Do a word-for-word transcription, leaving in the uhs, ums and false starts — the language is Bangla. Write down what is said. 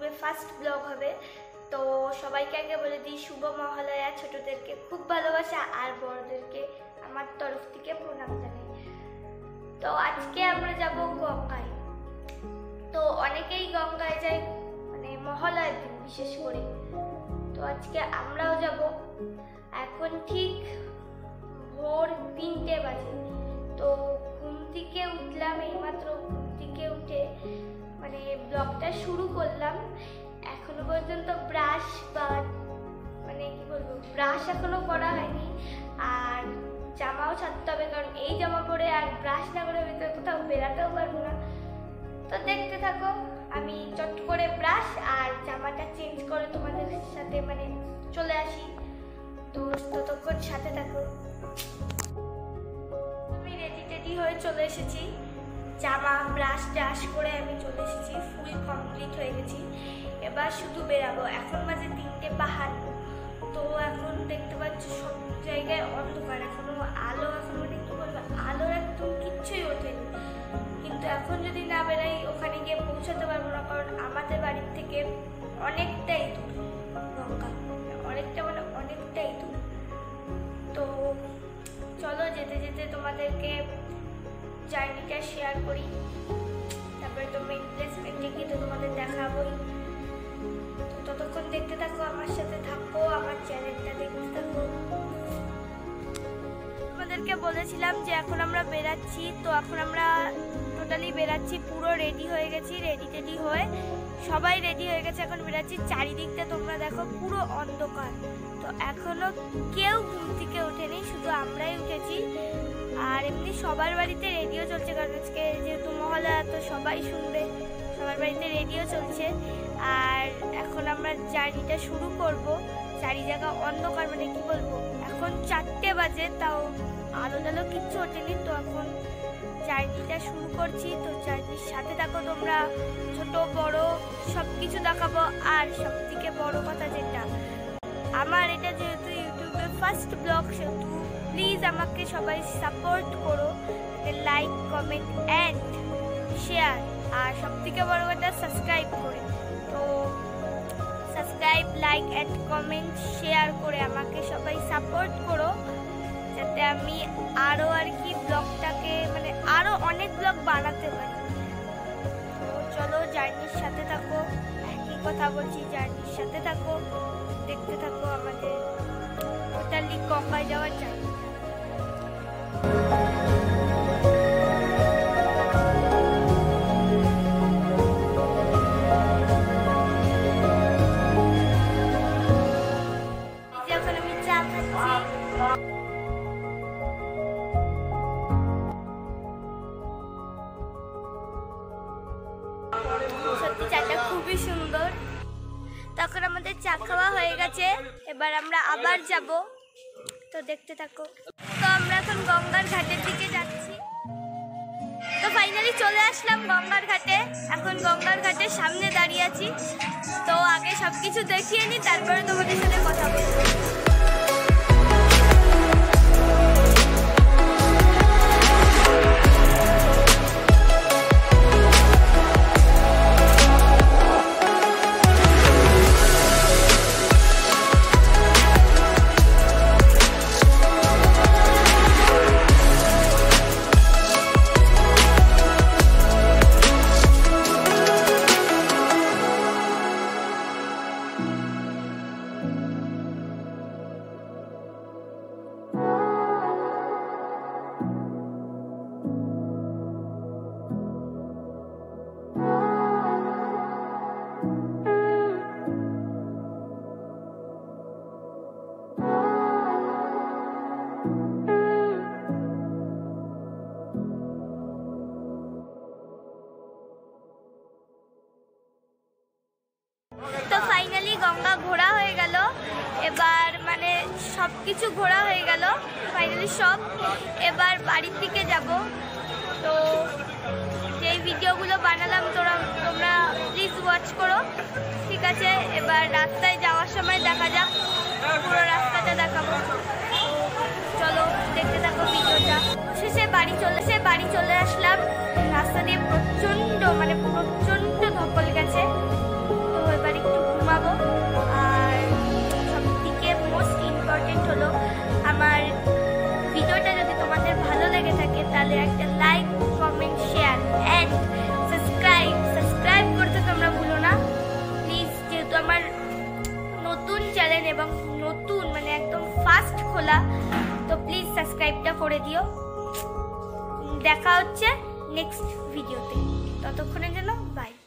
ইউটিউবে ফার্স্ট ব্লগ হবে। তো সবাইকে আগে বলে দিই শুভ মহালয়া। ছোটদেরকে খুব ভালোবাসা আর বড়দেরকে আমার তরফ থেকে প্রণাম জানাই। তো আজকে আমরা যাব গঙ্গায়। তো অনেকেই গঙ্গায় যায় মানে মহালয়ার দিন বিশেষ করে। তো আজকে আমরাও যাব। এখন ঠিক ভোর তিনটে বাজে। তো ঘুম থেকে উঠলাম, এইমাত্র ঘুম থেকে উঠে মানে ব্লগটা শুরু করলাম। এখনো পর্যন্ত ব্রাশ বা মানে কি বলবো ব্রাশ এখনো করা হয়নি, আর জামাও ছাড়তে হবে, কারণ এই জামা পরে আর ব্রাশ না করে ভিতরে কোথাও বেরাতেও পারবো না। তো দেখতে থাকো, আমি চট করে ব্রাশ আর জামাটা চেঞ্জ করে তোমাদের সাথে মানে চলে আসি। তো ততক্ষণ সাথে থাকো। আমি রেডি টেডি হয়ে চলে এসেছি, জামা ব্রাশ ট্রাশ করে আমি চলে এসেছি, ফুল কমপ্লিট হয়ে গেছি। এবার শুধু বেরাবো। এখন বাজে তিনটে বাহান্ন। তো এখন দেখতে পাচ্ছ সব জায়গায় অন্ধকার, এখনো আলো এখন মানে কি বলবো আলোর একদম কিচ্ছুই ওঠেনি। কিন্তু এখন যদি না বেরাই ওখানে গিয়ে পৌঁছাতে পারবো না, কারণ আমাদের বাড়ির থেকে অনেকটাই দূর গঙ্গা, অনেকটা মানে অনেকটাই দূর। তো চলো যেতে যেতে তোমাদেরকে জার্নিটা শেয়ার করি, তারপরে তো মেইন প্লেসমেন্টে গিয়ে তো তোমাদের দেখাবোই। তো ততক্ষণ দেখতে থাকো, আমার সাথে থাকো, আমার চ্যানেলটা দেখতে থাকো। তোমাদেরকে বলেছিলাম যে এখন আমরা বেরাচ্ছি। তো এখন আমরা টোটালি বেরাচ্ছি, পুরো রেডি হয়ে গেছি। রেডি টেডি হয়ে সবাই রেডি হয়ে গেছে, এখন বেরাচ্ছি। চারিদিকটা তোমরা দেখো পুরো অন্ধকার। তো এখনো কেউ ঘুম থেকে ওঠেনি, শুধু আমরাই উঠেছি। আর এমনি সবার বাড়িতে রেডিও চলছে, কারণ আজকে যেহেতু মহালয়া তো সবাই শুনবে, সবার বাড়িতে রেডিও চলছে। আর এখন আমরা জার্নিটা শুরু করব। চারি জায়গা অন্ধকার, মানে কি বলবো এখন চারটে বাজে, তাও আলো টালো কিচ্ছু ওঠেনি। তো এখন জার্নিটা শুরু করছি। তো জার্নির সাথে থাকো তোমরা, ছোট বড় সব কিছু দেখাবো। আর সব থেকে বড় কথা যেটা, আমার এটা যেহেতু ইউটিউবে ফার্স্ট ব্লগ, সেহেতু প্লিজ আমাকে সবাই সাপোর্ট করো, লাইক কমেন্ট অ্যান্ড শেয়ার, আর সব থেকে বড় কথা সাবস্ক্রাইব করে। তো subscribe like and comment share করে আমাকে সবাই সাপোর্ট করো, যাতে আমি আরও আর কি ব্লগটাকে মানে আরও অনেক ব্লগ বানাতে পারি। তো চলো জার্নির সাথে থাকো, একই কথা বলছি, জার্নির সাথে থাকো, দেখতে থাকো আমাদের টোটালি গঙ্গায় যাওয়ার জার্নি। এখন আমি চা খাচ্ছি। সত্যি চাটা খুবই সুন্দর। তখন আমাদের চা খাওয়া হয়ে গেছে, এবার আমরা আবার যাব। তো দেখতে থাকো। তো আমরা এখন গঙ্গার ঘাটের দিকে যাচ্ছি। তো ফাইনালি চলে আসলাম গঙ্গার ঘাটে। এখন গঙ্গার ঘাটের সামনে দাঁড়িয়ে আছি। তো আগে সব কিছু দেখিয়ে নিই, তারপরে তোমাদের সাথে কথা বলবো। তো ফাইনালি গঙ্গা ঘোরা হয়ে গেল। এবার মানে সব কিছু ঘোরা হয়ে গেল ফাইনালি সব। এবার বাড়ির দিকে যাব। তো যেই ভিডিওগুলো বানালাম তোরা তোমরা প্লিজ ওয়াচ করো, ঠিক আছে? এবার রাস্তায় যাওয়ার সময় দেখা যাক, পুরো রাস্তাটা দেখাবো। চলো দেখতে থাকো ভিডিওটা। শেষে বাড়ি চলে সে বাড়ি চলে আসলাম। রাস্তা দিয়ে প্রচণ্ড মানে প্রচণ্ড ধকল গেছে। তো খোলা, তো প্লিজ সাবস্ক্রাইবটা করে দিও। দেখা হচ্ছে নেক্সট ভিডিওতে, ততক্ষণের জন্য বাই।